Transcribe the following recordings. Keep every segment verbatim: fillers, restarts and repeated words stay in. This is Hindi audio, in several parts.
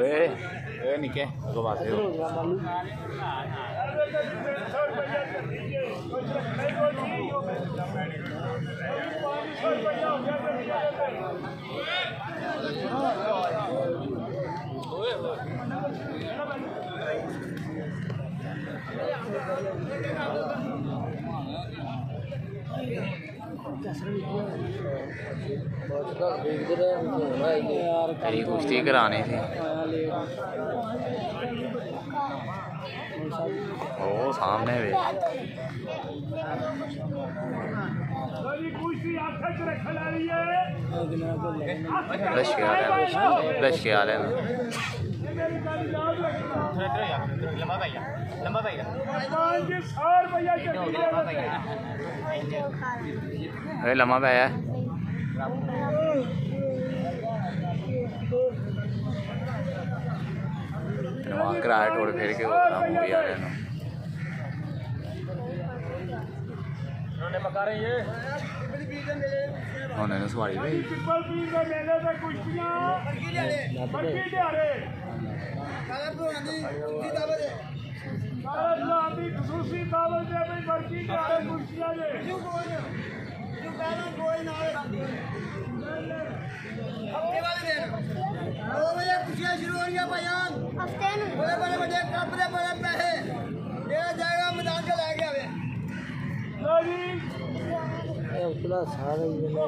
ए निके अगो पासे हो तेरी कुश्ती करानी थी ओ सामने भी ब्रश किया ब्रश किया अरे लम्बा पाया किराया टोड़ फिर के मूवी आ रहे उन्होंने सवारी भाई खुशियां शुरू हो रही है भाईजान बड़े बड़े बड़े कप दे बड़े पैसे मेरा जाएगा मैदान के ला गया वे उतना सारा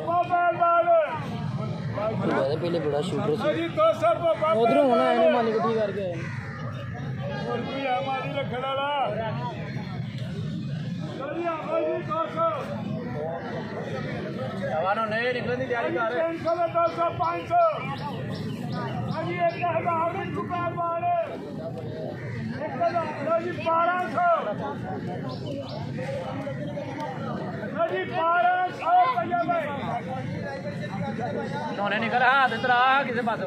ही पहले बड़ा शूटर उधर होना है मालिक ठीक करके नहीं निकलने की तैयारी कर रहे एक हजार रुपये वाले एक हजार जी बारह सौ जी बारह सौ रुपया भाई उन्होंने निकल हाथ इधर आ किसी पास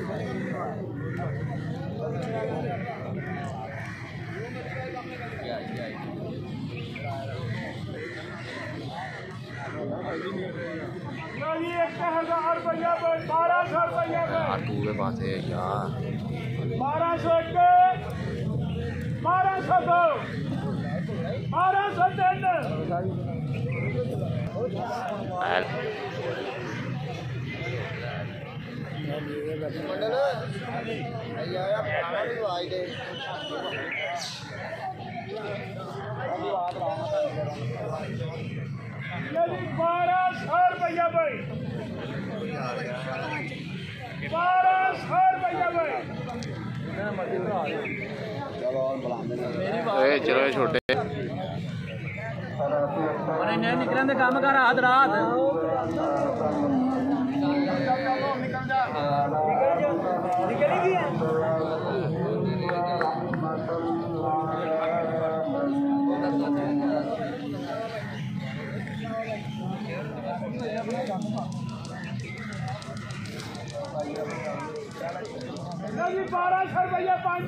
एक हजार रुपया बारह सौ रुपया पूरे पास है यार बारह सौ के बारह सौ दो बारह सौ तीन बारह सौ रुपया भाई बारह सौ रुपया भाई चलो छोटे निकलने काम कर रात रात बारह सौ रुपया पाँच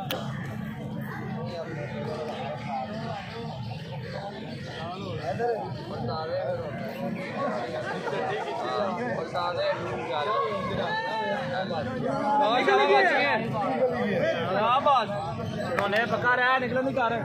उन्होंने पका रहा है निकल नहीं कर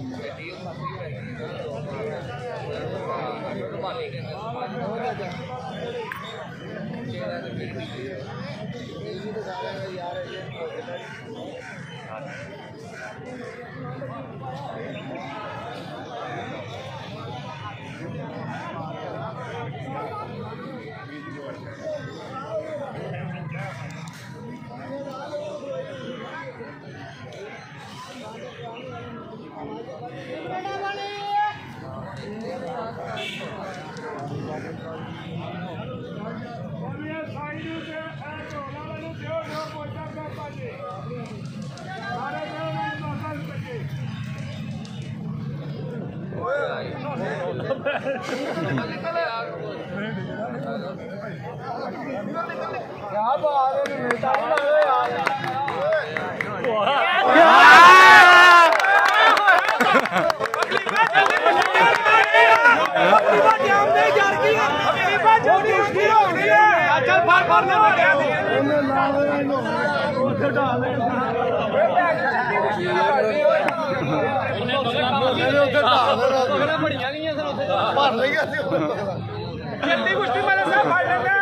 क्या बात है चल जल्दी कुश्ती मेरे साथ फाड़ लेंगे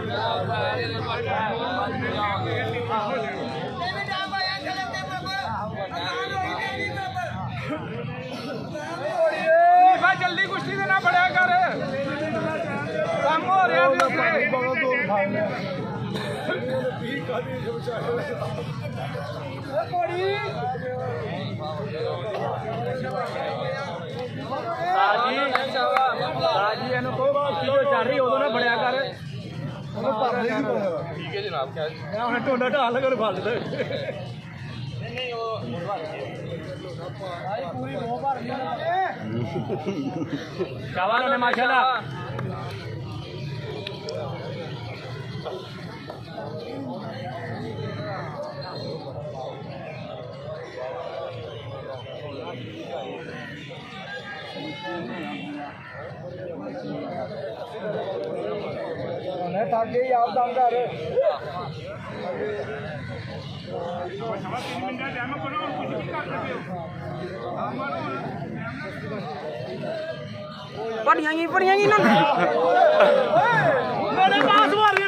जल्दी कुश्ती देना पड़ेगा कर काम हो रहा चल रही उदो ना बड़िया कर ठीक है जनाब क्या टोडा ढाल कर फल शाबाश ने माशाल्लाह थक गई आप दम कर पढ़िया पढ़िया पास मार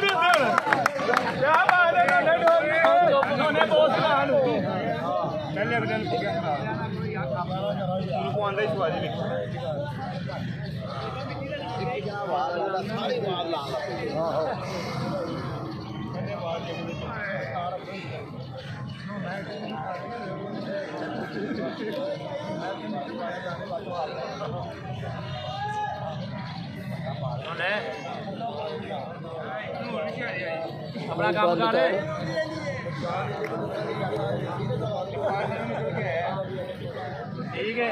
अपना काम कर ठीक है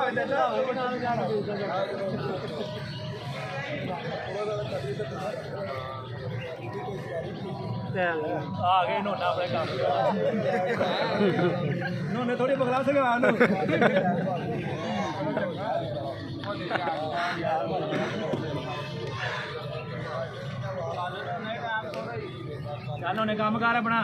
आ गए नोना अपने काम नोने थोड़ी बगला सके चल उन्हें काम कर अपना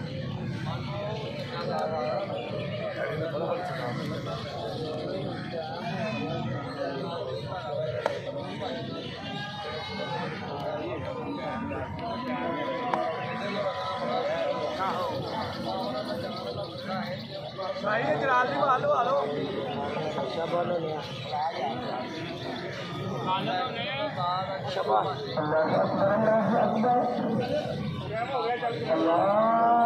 भाई ने जलाल दी बाल लवा लो अच्छा बोलो ने शाबाश अल्लाह अकबर हो गया चल